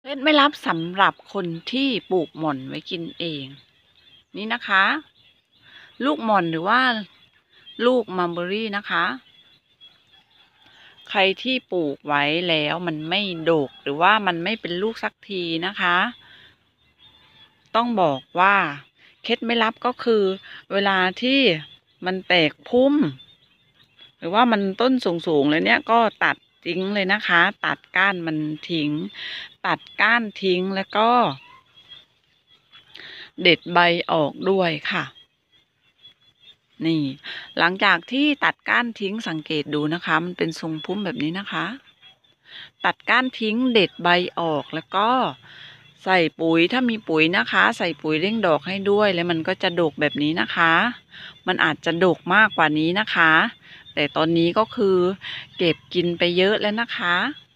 ล็ดไม่ลับสำหรับคนที่ปลูกหม่อนไว้กินเองนี่นะคะ ลูกหม่อนหรือว่าลูกมัลเบอรี่นะคะ ใครที่ปลูกไว้แล้วมันไม่โดกหรือว่ามันไม่เป็นลูกสักทีนะคะ ต้องบอกว่าเคล็ดไม่ลับก็คือ เวลาที่มันแตกพุ่ม หรือว่ามันต้นสูงๆเลยเนี่ยก็ตัดทิ้งเลยนะคะ ตัดก้านมันทิ้ง ตัดก้านทิ้งแล้วก็ เด็ดใบออกด้วยค่ะ นี่ หลังจากที่ตัดก้านทิ้งสังเกตดูนะคะ มันเป็นทรงพุ่มแบบนี้นะคะ ตัดก้านทิ้งเด็ดใบออกแล้วก็ใส่ปุ๋ยถ้ามีปุ๋ยนะคะ ใส่ปุ๋ยเร่งดอกให้ด้วยแล้วมันก็จะดกแบบนี้นะคะ มันอาจจะดกมากกว่านี้นะคะ แต่ตอนนี้ก็คือเก็บกินไปเยอะแล้วนะคะ